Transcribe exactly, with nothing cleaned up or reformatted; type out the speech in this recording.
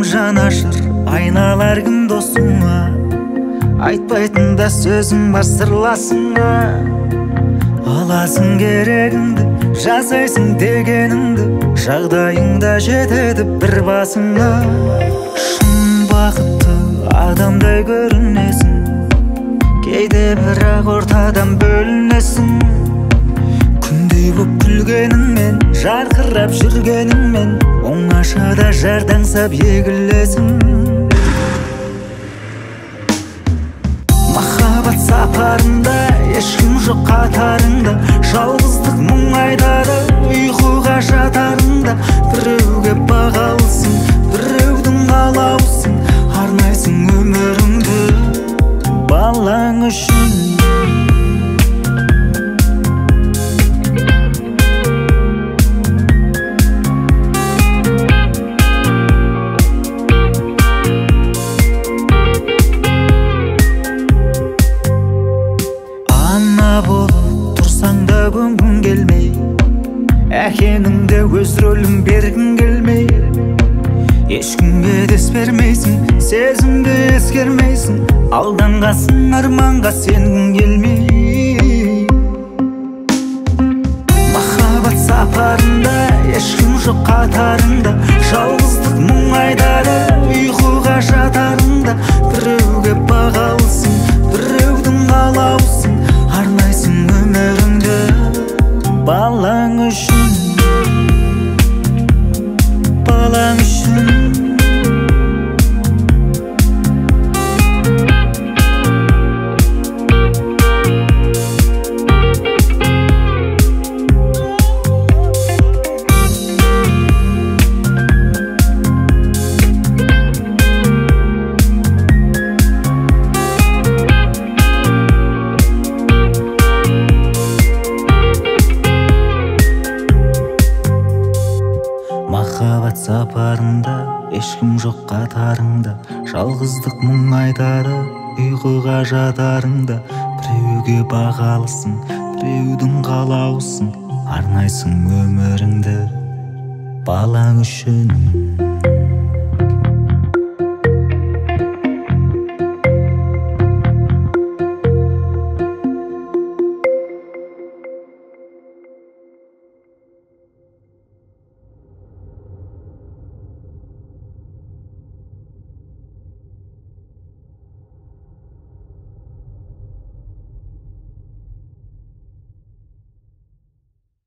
жанашыр, айналар кім досыңа? Айтпайтын да сөзім бар сырласыңа. Аласың керегіңді, жасайсың дегеніңді, жағдайыңда жетеді бір басыңа. Шын бақытты адамдай көрінесің, кейде бірақ ортадан бөлінесің. Күндей боп күлгеніңмен, жарқырап жүргеніңмен, оңашада жардаңсап егілесің. Махаббат сапарында ешкім жоқ қатарыңда, жалғыздық мұң айдары ұйқыға жатарында. Біреуге бағалысың, біреудің қалаусың, арнайсың өміріңді балаң үшін. Көнгің келмей, әкеніңде өз рөлін бергің келмей, ешкімге дес бермейсің, сезімді ескермейсің, алданғасың арманға сенгің келмей. Махаббат сапарында ешкім жоқ қатарында, жалғыздық мұң айдары ұйқыға жатарында. Біреуге бағалысың, біреудің қалаусың, арнайсың өміріңді балаң үшін, балаң үшін. Махаббат сапарында ешкім жоқ қатарыңда, жалғыздық мұң айдары ұйқыға жатарыңда. Біреуге бағалысың, біреудің қалаусың, арнайсың өміріңді балаң үшін.